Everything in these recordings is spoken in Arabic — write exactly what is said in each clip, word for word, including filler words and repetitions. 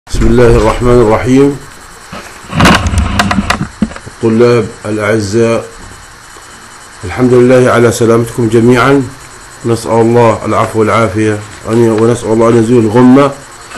بسم الله الرحمن الرحيم. الطلاب الأعزاء، الحمد لله على سلامتكم جميعا. نسأل الله العفو والعافية ونسأل الله أن يزول الغمة.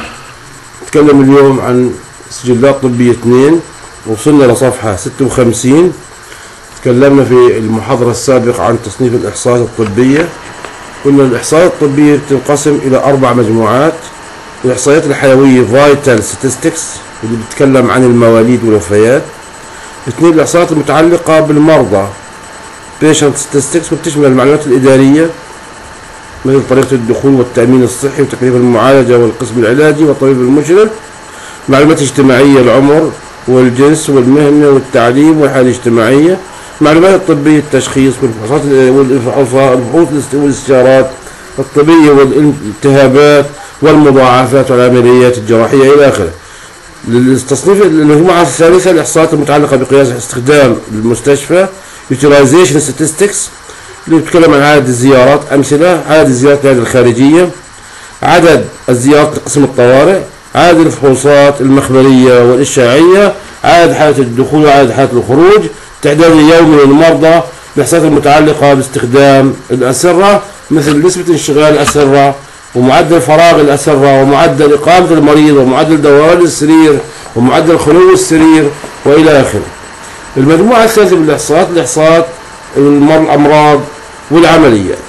نتكلم اليوم عن سجلات طبية اثنين، وصلنا لصفحة ستة وخمسين. تكلمنا في المحاضرة السابقة عن تصنيف الإحصاءات الطبية. قلنا الإحصاءات الطبية بتنقسم إلى أربع مجموعات: الإحصائيات الحيوية Vital Statistics اللي بتتكلم عن المواليد والوفيات. اثنين، الإحصائيات المتعلقة بالمرضى Patient Statistics وبتشمل المعلومات الإدارية مثل طريقة الدخول والتأمين الصحي وتكليف المعالجة والقسم العلاجي والطبيب المشرف. معلومات اجتماعية، العمر والجنس والمهنة والتعليم والحالة الاجتماعية. معلومات الطبية، التشخيص والفحوصات والاستشارات الطبية والالتهابات والمضاعفات والعمليات الجراحية إلى آخره. للتصنيف المجموعة الثالثة الإحصاءات المتعلقة بقياس استخدام المستشفى Utilization Statistics اللي بتتكلم عن عدد الزيارات. أمثلة: عدد الزيارات العيادة الخارجية، عدد الزيارات لقسم الطوارئ، عدد الفحوصات المخبرية والإشعاعية، عدد حالة الدخول وعدد حالة الخروج، تعداد اليومي للمرضى. الإحصاءات المتعلقة باستخدام الأسرة مثل نسبة انشغال الأسرة ومعدل فراغ الأسرة ومعدل إقامة المريض ومعدل دوران السرير ومعدل خلو السرير وإلى آخره. المجموعة الثالثة من الإحصاءات الإحصاءات الأمراض والعمليات.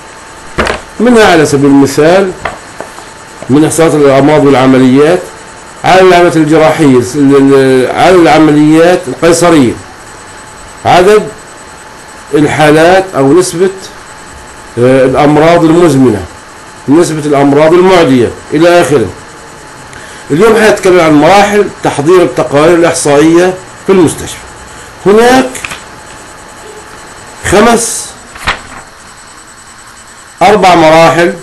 منها على سبيل المثال من إحصاءات الأمراض والعمليات عدد العمليات الجراحية، عدد العمليات القيصرية، عدد الحالات أو نسبة الأمراض المزمنة، نسبة الأمراض المعدية إلى آخره. اليوم حنتكلم عن مراحل تحضير التقارير الإحصائية في المستشفى. هناك خمس أربع مراحل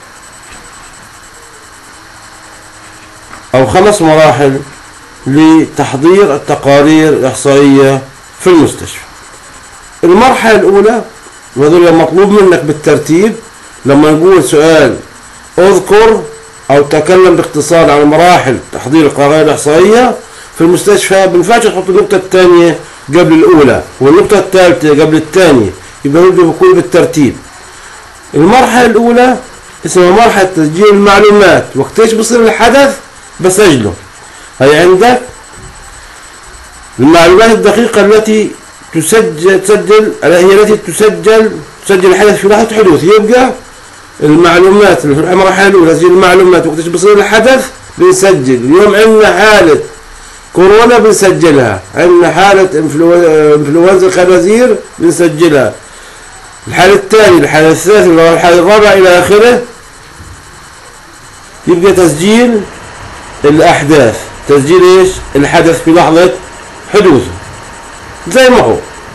أو خمس مراحل لتحضير التقارير الإحصائية في المستشفى. المرحلة الأولى، وهذول مطلوب منك بالترتيب لما نقول سؤال اذكر أو تكلم باختصار عن مراحل تحضير القرارات الإحصائية في المستشفى، بنفعش تحط النقطة الثانية قبل الأولى والنقطة الثالثة قبل الثانية، يبقى بيكون بالترتيب. المرحلة الأولى اسمها مرحلة تسجيل المعلومات. وقت ايش بصير الحدث بسجله. هي عندك المعلومات الدقيقة التي تسجل تسجل هي التي تسجل تسجل الحدث في لحظة حدوث. يبقى المعلومات في المرحلة الأولى تسجيل المعلومات وقت ايش بصير الحدث بنسجل. اليوم عندنا حالة كورونا بنسجلها، عندنا حالة انفلونزا الخنازير بنسجلها، الحالة الثانية، الحالة الثالثة، الحالة الرابعة إلى آخره. يبقى تسجيل الأحداث، تسجيل إيش؟ الحدث في لحظة حدوثه زي ما هو.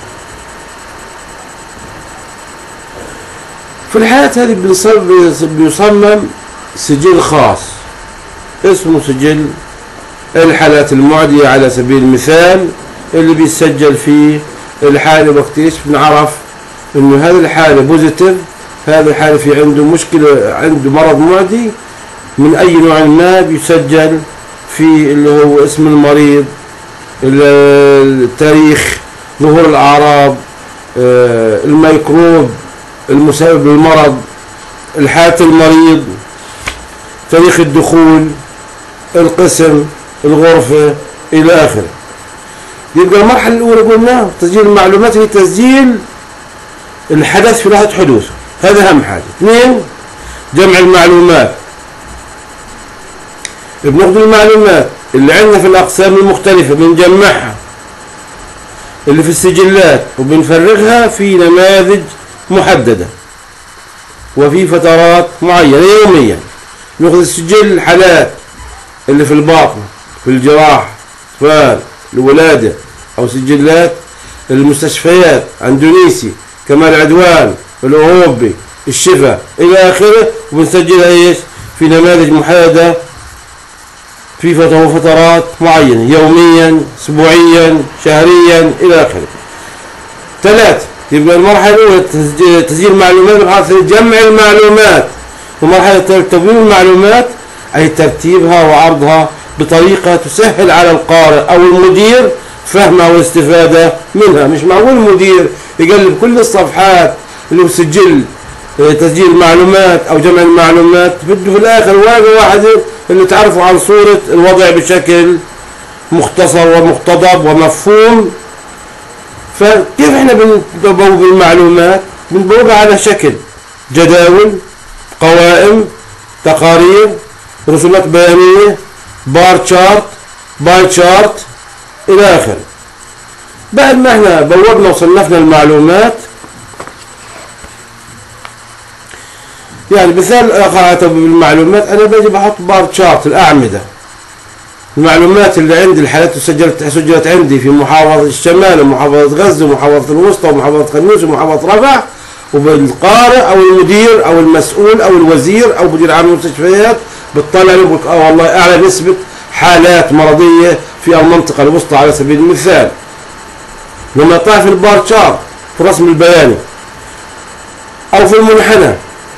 في الحالات هذه بيصمم سجل خاص اسمه سجل الحالات المعدية على سبيل المثال، اللي بيسجل فيه الحالة وقت ايش بنعرف انه هذه الحالة بوزيتيف، هذا الحالة في عنده مشكلة، عنده مرض معدي من اي نوع ما، بيسجل في اللي هو اسم المريض، التاريخ ظهور الاعراض، الميكروب المسبب للمرض، الحالة المريض، تاريخ الدخول، القسم، الغرفة إلى آخره. يبقى المرحلة الأولى قلنا تسجيل المعلومات هي تسجيل الحدث في لحظة حدوثه، هذا أهم حاجة. اثنين، جمع المعلومات. بناخذ المعلومات اللي عندنا في الأقسام المختلفة بنجمعها اللي في السجلات وبنفرغها في نماذج محددة وفي فترات معينة يوميا. ناخذ سجل الحالات اللي في الباطن، في الجراحة، في الولادة، أو سجلات المستشفيات، اندونيسي، كمال عدوان، الأوروبي، الشفا إلى آخره، وبنسجلها إيش في نماذج محددة في فترات معينة يوميا، أسبوعيا، شهريا إلى آخره. ثلاثة، يبقى المرحلة الأولى تسجيل معلومات، مرحلة جمع المعلومات، ومرحلة تدوين المعلومات أي ترتيبها وعرضها بطريقة تسهل على القارئ أو المدير فهمها والاستفادة منها. مش معقول المدير يقلب كل الصفحات اللي هو سجل تسجيل المعلومات أو جمع المعلومات، بده في الآخر واجهة واحدة اللي تعرفوا عن صورة الوضع بشكل مختصر ومقتضب ومفهوم. فكيف احنا بنبوب المعلومات؟ بنبوبها على شكل جداول، قوائم، تقارير، رسومات بيانية، بار تشارت، باي تشارت الى اخره. بعد ما احنا بوبنا وصنفنا المعلومات، يعني مثال اخر بالمعلومات، انا باجي بحط بار تشارت الاعمده، المعلومات اللي عندي، الحالات سجلت سجلت عندي في محافظة الشمال ومحافظة غزة ومحافظة الوسطى ومحافظة خنيوس ومحافظة رفح، وبالقارئ او المدير او المسؤول او الوزير او مدير عام المستشفيات بتطلع لي اه والله اعلى نسبة حالات مرضية في المنطقة الوسطى على سبيل المثال. لما يطلع في البار تشارت في الرسم البياني او في المنحنى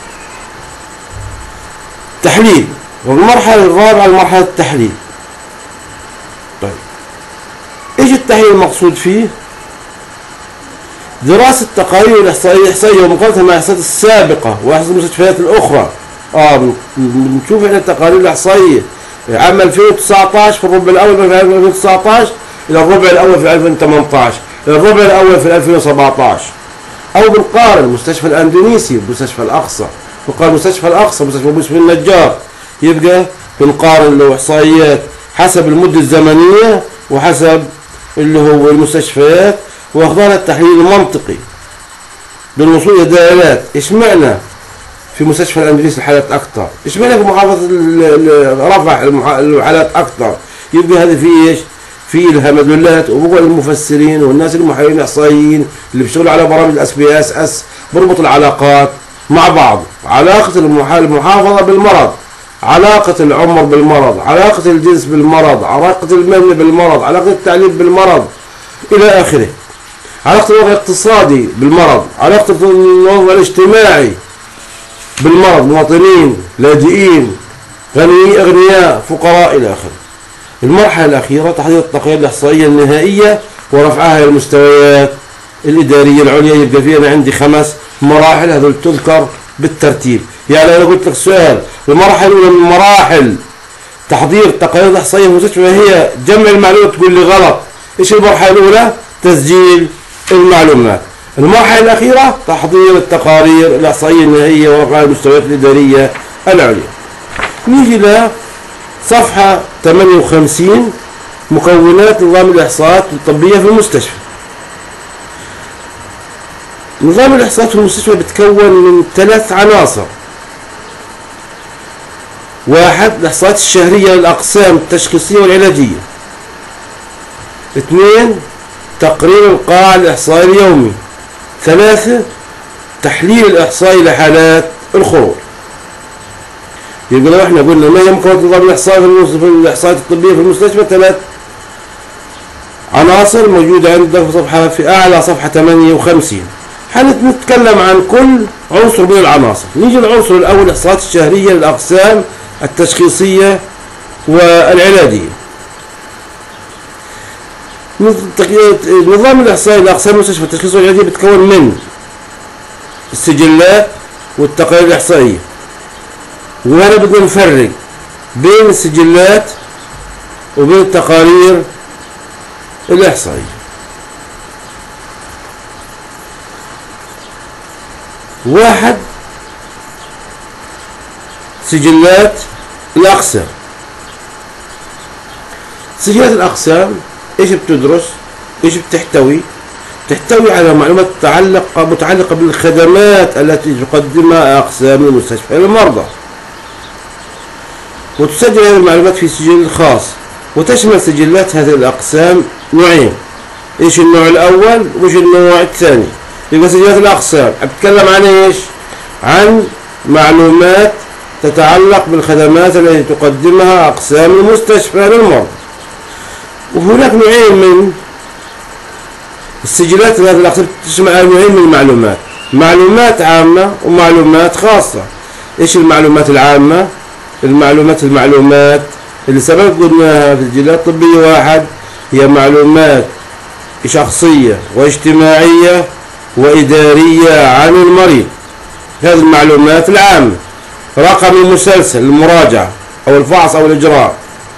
تحليل، والمرحلة الرابعة مرحلة التحليل. طيب ايش التحليل المقصود فيه؟ دراسة تقارير الإحصائية ومقارنتها مع الإحصائيات السابقة وإحصائيات المستشفيات الأخرى. اه بنشوف احنا التقارير الإحصائية عام ألفين وتسعة عشر في الربع الأول في ألفين وتسعة عشر إلى الربع الأول في ألفين وثمانية عشر إلى الربع الأول في ألفين وسبعة عشر، أو بنقارن المستشفى الأندونيسي بمستشفى الأقصى، بنقارن مستشفى الأقصى بمستشفى مستشفى النجار، يبقى بنقارن له إحصائيات حسب المدة الزمنية وحسب اللي هو المستشفيات، واخذنا التحليل المنطقي بالوصول الى دلالات. ايش معنى في مستشفى الاندونيسي الحالات اكثر؟ ايش معنى في محافظه رفح الحالات اكثر؟ يبقى هذا في ايش؟ في لها مدلولات، وبقول المفسرين والناس المحللين الاحصائيين اللي بيشتغلوا على برامج الاس بي اس اس بربط العلاقات مع بعض، علاقه المحافظه بالمرض، علاقه العمر بالمرض، علاقه الجنس بالمرض، علاقه المبنى بالمرض، علاقه التعليم بالمرض الى اخره، علاقة الوضع الاقتصادي بالمرض، علاقة الوضع الاجتماعي بالمرض، مواطنين، لاجئين، غني أغنياء، فقراء إلى آخره. المرحلة الأخيرة تحضير التقارير الإحصائية النهائية ورفعها إلى المستويات الإدارية العليا. يبقى في أنا عندي خمس مراحل هذول تذكر بالترتيب. يعني أنا قلت لك سؤال، المرحلة الأولى من مراحل تحضير التقارير الإحصائية في المستشفى هي جمع المعلومات، تقول لي غلط. إيش المرحلة الأولى؟ تسجيل المعلومات. المرحلة الأخيرة تحضير التقارير الإحصائية النهائية ورفعها المستويات الإدارية العليا. نيجي لصفحة ثمانية وخمسين، مكونات نظام الإحصاءات الطبية في المستشفى. نظام الإحصاءات في المستشفى بتكون من ثلاث عناصر. واحد، الإحصاءات الشهرية للأقسام التشخيصية والعلاجية. اثنين، تقرير القاع الإحصائي اليومي. ثلاثة، تحليل الإحصائي لحالات الخروج. يبقى لو احنا قلنا ما هي مكونات نظام الإحصاء في الإحصائيات الطبية في المستشفى، ثلاث عناصر موجودة عندك في صفحة في أعلى صفحة ثمانية وخمسين. حنتكلم عن كل عنصر من العناصر. نيجي للعنصر الأول، الإحصاءات الشهرية للأقسام التشخيصية والعلاجية. نظام الإحصائي لأقسام المستشفى التشخيصية والعلاجية بتكون من السجلات والتقارير الإحصائية. وهنا بدنا نفرق بين السجلات وبين التقارير الإحصائية. واحد، سجلات الأقسام. سجلات الأقسام ايش بتدرس؟ ايش بتحتوي؟ تحتوي على معلومات متعلقة متعلقة بالخدمات التي تقدمها أقسام المستشفى للمرضى، وتسجل هذه المعلومات في سجل خاص. وتشمل سجلات هذه الأقسام نوعين، ايش النوع الأول وايش النوع الثاني. يبقى سجلات الأقسام بتتكلم عن ايش؟ عن معلومات تتعلق بالخدمات التي تقدمها أقسام المستشفى للمرضى. وهناك نوعين من السجلات، هذه الأقسام تشمل نوعين من المعلومات، معلومات عامة ومعلومات خاصة. ايش المعلومات العامة؟ المعلومات المعلومات اللي سبق قلناها في التسجيلات الطبية واحد هي معلومات شخصية واجتماعية وإدارية عن المريض، هذه المعلومات العامة. رقم المسلسل المراجعة أو الفحص أو الإجراء،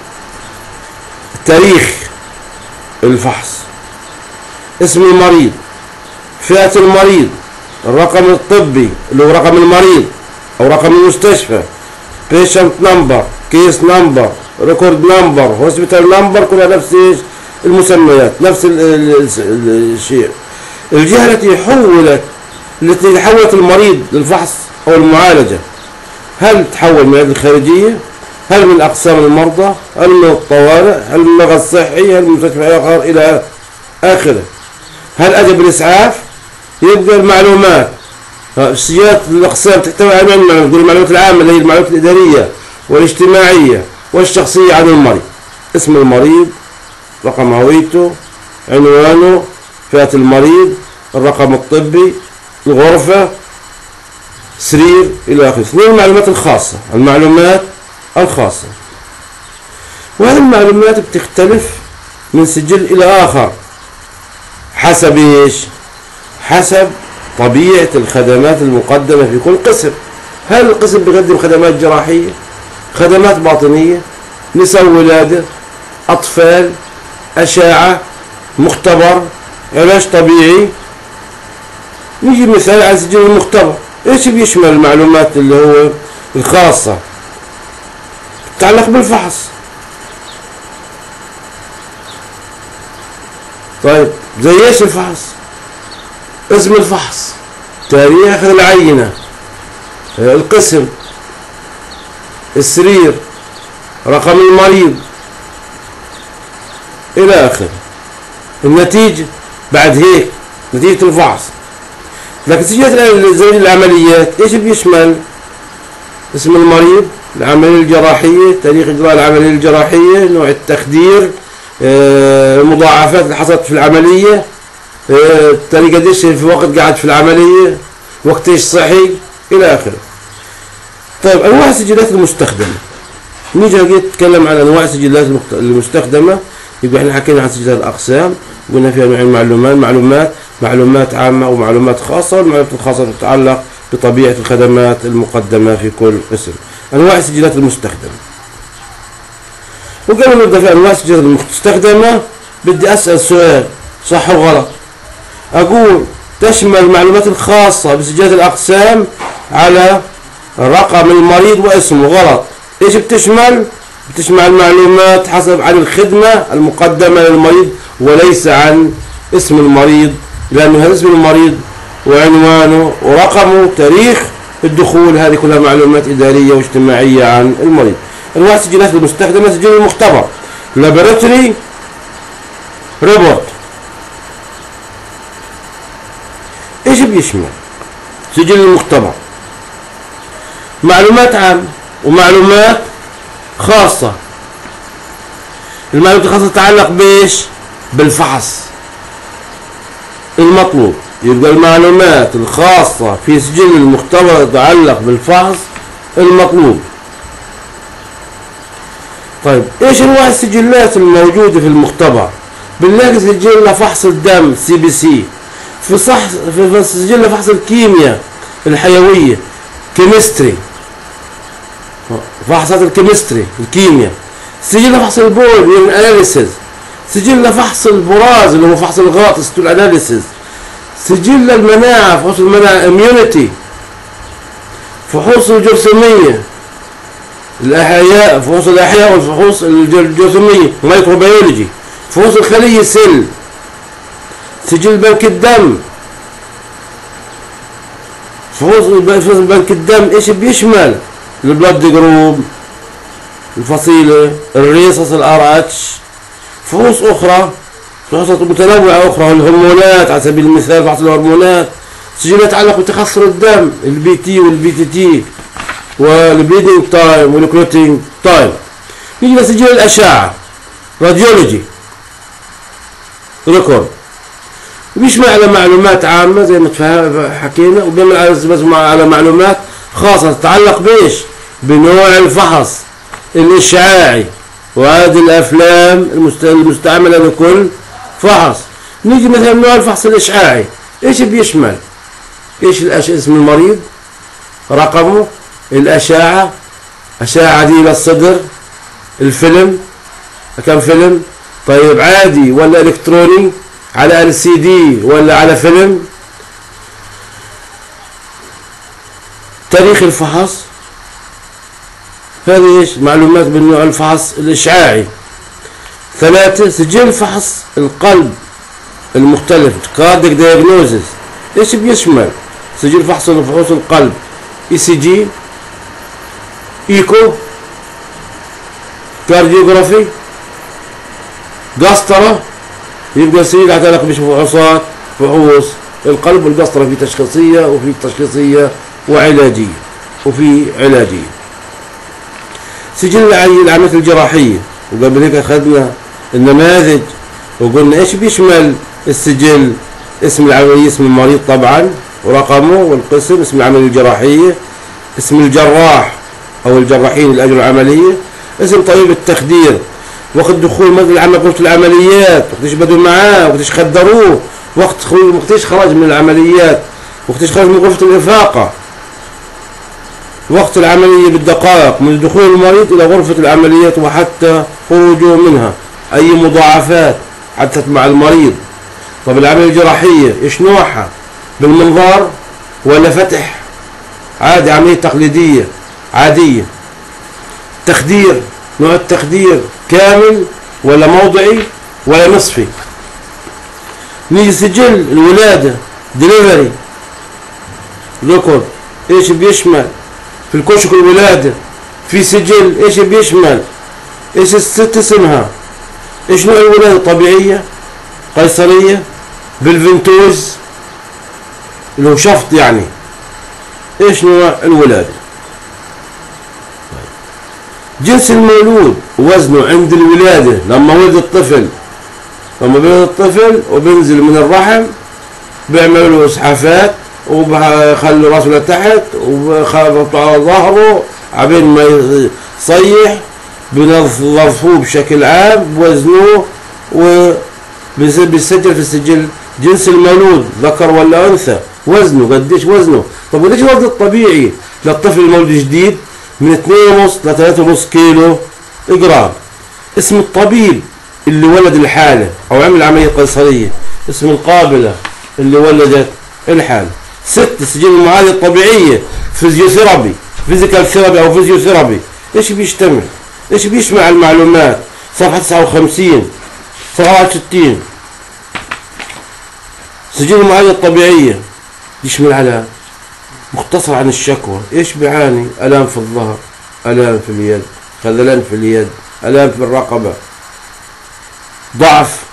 تاريخ الفحص، اسم المريض، فئة المريض، الرقم الطبي اللي هو رقم المريض أو رقم المستشفى، patient number، case number، record number، hospital number، كلها نفس المسميات، نفس الشيء. الجهة التي حولت التي حولت المريض للفحص أو المعالجة، هل تحول من العيادة الخارجية؟ هل من أقسام المرضى؟ هل من الطوارئ؟ هل من المركز الصحي؟ هل من مستشفى آخر إلى آخره؟ هل أتى بالإسعاف؟ يبقى المعلومات سجلات الأقسام تحتوي على المعلومات العامة اللي هي المعلومات الإدارية والاجتماعية والشخصية عن المريض، اسم المريض، رقم هويته، عنوانه، فئة المريض، الرقم الطبي، الغرفة، سرير إلى آخره. اثنين المعلومات الخاصة، المعلومات الخاصة، وهذه المعلومات بتختلف من سجل إلى آخر حسب إيش؟ حسب طبيعة الخدمات المقدمة في كل قسم. هل القسم بيقدم خدمات جراحية، خدمات باطنية، نساء ولادة، أطفال، أشعة، مختبر، علاج طبيعي؟ نيجي مثال على سجل المختبر، ايش بيشمل المعلومات اللي هو الخاصة تتعلق بالفحص؟ طيب زي ايش الفحص؟ اسم الفحص، تاريخ العينة، القسم، السرير، رقم المريض إلى آخره. النتيجة بعد هيك نتيجة الفحص. لكن سجلات زي العمليات ايش بيشمل؟ اسم المريض، العملية الجراحية، تاريخ إجراء العملية الجراحية، نوع التخدير، المضاعفات اللي حصلت في العملية، الطريقة قديش في وقت قعد في العملية، وقت ايش صحي إلى آخره. طيب أنواع السجلات المستخدمة، نيجي نتكلم عن أنواع السجلات المستخدمة. يبقى احنا حكينا عن سجلات الأقسام، قلنا فيها نوعين معلومات، معلومات معلومات عامة ومعلومات خاصة. والمعلومات الخاصة تتعلق بطبيعة الخدمات المقدمة في كل قسم. أنواع السجلات المستخدمة، وقبل ما نبدأ في أنواع السجلات المستخدمة بدي أسأل سؤال صح وغلط. أقول تشمل المعلومات الخاصة بسجلات الأقسام على رقم المريض واسمه، غلط. إيش بتشمل؟ بتشمل المعلومات حسب عن الخدمة المقدمة للمريض وليس عن اسم المريض، لأنه هذا اسم المريض وعنوانه ورقمه، تاريخ الدخول، هذه كلها معلومات إدارية واجتماعية عن المريض. أنواع السجلات المستخدمة: سجل المختبر، لابوراتوري ريبورت. إيش بيشمل سجل المختبر؟ معلومات عامة ومعلومات خاصة. المعلومات الخاصة تتعلق بإيش؟ بالفحص المطلوب. يبقى المعلومات الخاصة في سجل المختبر تتعلق بالفحص المطلوب. طيب ايش انواع السجلات الموجودة في المختبر؟ بنلاقي سجل لفحص الدم سي بي سي، في صح في سجل لفحص الكيمياء الحيوية كيمستري، فحصات الكيمستري الكيمياء، سجل لفحص البول اناليسيز، سجل لفحص البراز اللي هو فحص الغاطس اناليسيز، سجل المناعة فحوص المناعة اميونيتي، فحوص الجرثومية الأحياء، فحوص الأحياء والفحوص الجرثومية مايكروبيولوجي، فحوص الخلية سيل، سجل بنك الدم، فحوص بنك الدم. ايش بيشمل؟ البلد جروب، الفصيلة، الريصص الار اتش، فحوص أخرى، فحوصات متنوعة أخرى، الهرمونات على سبيل المثال فحص الهرمونات، سجل يتعلق بتخثر الدم البي تي والبي تي تي والبليدنج تايم والكلوتينج تايم. نيجي لسجل الأشعة راديولوجي ريكورد، بيشمل على معلومات عامة زي ما حكينا، وبيشمل على معلومات خاصة تتعلق بإيش؟ بنوع الفحص الإشعاعي وهذه الافلام المستعمله لكل فحص. نيجي مثلا نوع الفحص الاشعاعي، ايش بيشمل؟ ايش الأش... اسم المريض، رقمه، الاشعه، اشعه عاديه للصدر، الفيلم كم فيلم، طيب عادي ولا الكتروني، على ال سي دي ولا على فيلم، تاريخ الفحص. هذه ايش معلومات بالنوع الفحص الاشعاعي. ثلاثة سجل فحص القلب المختلف كارديك دايجنوزيس، ايش بيشمل؟ سجل فحص فحوص القلب، اي سي جي، ايكو، كارديوغرافي، قسطرة. يبقى سجل يتعلق بفحوصات فحوص القلب والقسطرة، في تشخيصية وفي تشخيصية وعلاجية وفي علاجية. سجل العمليات الجراحية، وقبل هيك اخذنا النماذج وقلنا ايش بيشمل السجل، اسم العملية، اسم المريض طبعا ورقمه والقسم، اسم العملية الجراحية، اسم الجراح او الجراحين اللي اجروا العملية، اسم طبيب التخدير، وقت دخول مثل العمل غرفة العمليات، وقتاش بدوا معاه، وقتاش خدروه، وقت وقتاش خرج من العمليات، وقتاش خرج من غرفة الإفاقة، وقت العملية بالدقائق من دخول المريض إلى غرفة العمليات وحتى خروجه منها، أي مضاعفات حدثت مع المريض. طب العملية الجراحية إيش نوعها؟ بالمنظار ولا فتح عادي، عملية تقليدية عادية. تخدير، نوع التخدير كامل ولا موضعي ولا نصفي. نيجي سجل الولادة دليفري ريكورد، ايش بيشمل؟ في الكشك الولادة في سجل ايش بيشمل؟ ايش الست اسمها؟ ايش نوع الولادة؟ طبيعية، قيصرية، بالفنتوز اللي هو شفط يعني، ايش نوع الولادة؟ جنس المولود، وزنه عند الولادة، لما ولد الطفل لما بيولد الطفل وبينزل من الرحم بيعملوا له اسعافات وبخلوا راسه لتحت وبخلطوا على ظهره عبين ما يصيح، بنظفوه بشكل عام بوزنوه وبيسجل في السجل جنس المولود ذكر ولا انثى، وزنه قديش وزنه. طب وليش الوزن الطبيعي للطفل المولود جديد من اثنين ونص لثلاثة ونص كيلو جرام. اسم الطبيب اللي ولد الحالة او عمل عملية قيصرية، اسم القابلة اللي ولدت الحالة. ست سجل المعالجة الطبيعية، فيزيوثيرابي، فيزيكال ثيرابي او فيزيوثيرابي، ايش بيشتمل؟ ايش بيشمع المعلومات؟ صفحة تسعة وخمسين، صفحة ستين. سجل المعالجة الطبيعية يشمل على مختصر عن الشكوى، ايش بيعاني؟ الام في الظهر، الام في اليد، خذلان في اليد، الام في الرقبة، ضعف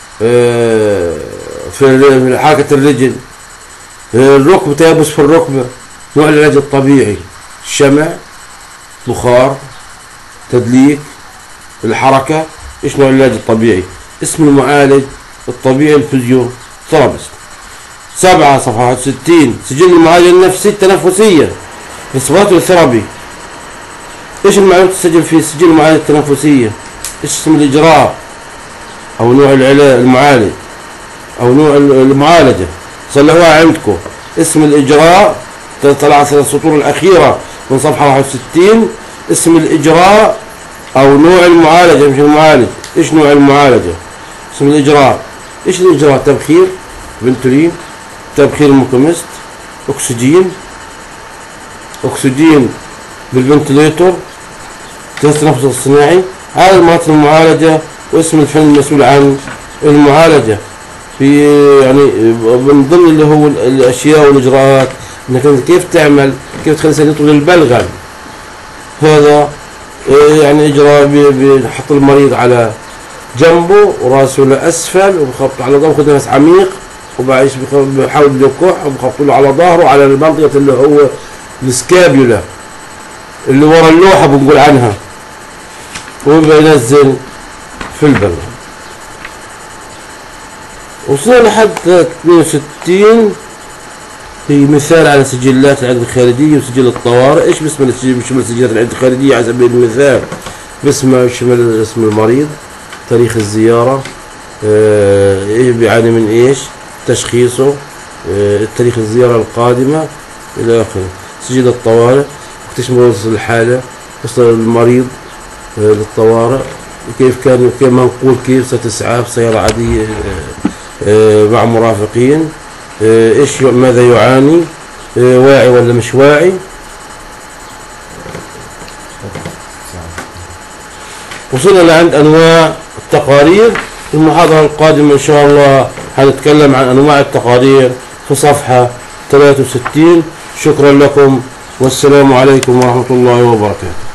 في حركة الرجل، الركبة، تيبس في الركبة. نوع العلاج الطبيعي شمع، بخار، تدليك، الحركة. ايش نوع العلاج الطبيعي؟ اسم المعالج الطبيعي الفيزيوثيرابيست. سبعة صفحة ستين سجل المعالجة النفسية التنفسية، ريسبيراتوري ثيرابي. ايش المعلومات تسجل في سجل المعالجة التنفسية؟ ايش اسم الاجراء او نوع العلاج المعالج او نوع المعالجة، صلحوها عندكم. اسم الاجراء طلع السطور الاخيرة من صفحة واحد وستين، اسم الاجراء او نوع المعالجة مش المعالج. ايش نوع المعالجة؟ اسم الاجراء. ايش الاجراء؟ تبخير، فنتولين، تبخير ميكوميست، اكسجين، اكسجين بالفنتليتور، التنفس الصناعي. هذا مناطق المعالجة واسم الفن المسؤول عن المعالجة. في يعني من ضمن اللي هو الاشياء والاجراءات انك كيف تعمل، كيف تخلي الانسان يطول البلغم. هذا يعني اجراء بنحط المريض على جنبه وراسه لاسفل وبخبط على ظهره، خذ نفس عميق وبعيش بحاول يكح وبخبط له على ظهره على المنطقة اللي هو السكابيولا اللي ورا اللوحة بنقول عنها، وبينزل في البلغم. وصلنا لحد اثنين وستين في مثال على سجلات العقد الخارجية وسجل الطوارئ. ايش باسم السجل؟ بيشمل سجلات العقد الخارجية على سبيل المثال باسمه يشمل اسم المريض، تاريخ الزيارة، آه بيعاني من ايش، تشخيصه، آه تاريخ الزيارة القادمة الى اخره. سجل الطوارئ تشمل وصف الحالة، وصل المريض آه للطوارئ، كيف كان كيف منقول، كيف ستسعاف سيارة عادية آه آه مع مرافقين، آه ايش ماذا يعاني، آه واعي ولا مش واعي. وصلنا لعند انواع التقارير. في المحاضرة القادمة ان شاء الله هنتكلم عن انواع التقارير في صفحة ثلاثة وستين. شكرا لكم والسلام عليكم ورحمة الله وبركاته.